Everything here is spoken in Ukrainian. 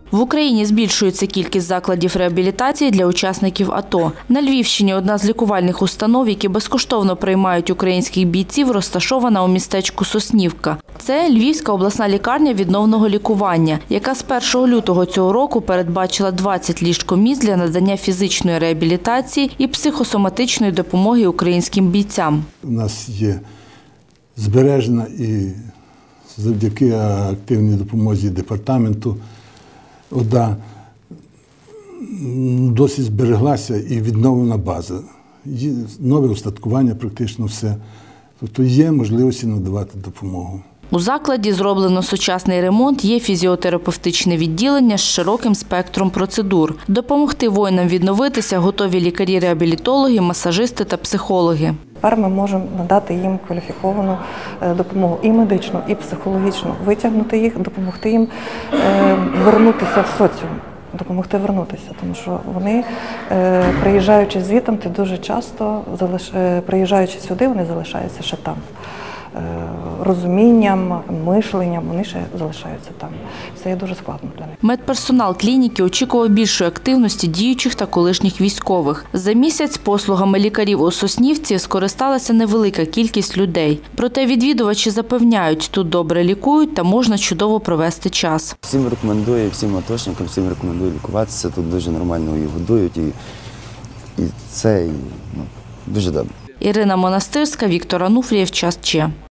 В Україні збільшується кількість закладів реабілітації для учасників АТО. На Львівщині одна з лікувальних установ, які безкоштовно приймають українських бійців, розташована у містечку Соснівка. Це Львівська обласна лікарня відновного лікування, яка з 1 лютого цього року передбачила 20 ліжко-місць для надання фізичної реабілітації і психосоматичної допомоги українським бійцям. У нас є збережена і завдяки активній допомозі департаменту ОДА досить збереглася і відновлена база. Є нове устаткування, практично все. Тобто є можливості надавати допомогу. У закладі зроблено сучасний ремонт, є фізіотерапевтичне відділення з широким спектром процедур. Допомогти воїнам відновитися готові лікарі-реабілітологи, масажисти та психологи. Тепер ми можемо надати їм кваліфіковану допомогу і медичну, і психологічну, витягнути їх, допомогти їм вернутися в соціум, допомогти вернутися, тому що вони, приїжджаючи звідти, дуже часто, приїжджаючи сюди, вони залишаються ще там. Розумінням, мишленням, вони ще залишаються там. Це є дуже складно для них. Медперсонал клініки очікував більшої активності діючих та колишніх військових. За місяць послугами лікарів у Соснівці скористалася невелика кількість людей. Проте відвідувачі запевняють, тут добре лікують та можна чудово провести час. Всім рекомендую, всім атошникам, всім рекомендую лікуватися. Тут дуже нормально її годують і це дуже добре. Ірина Монастирська, Віктор Ануфрієв, Час Че.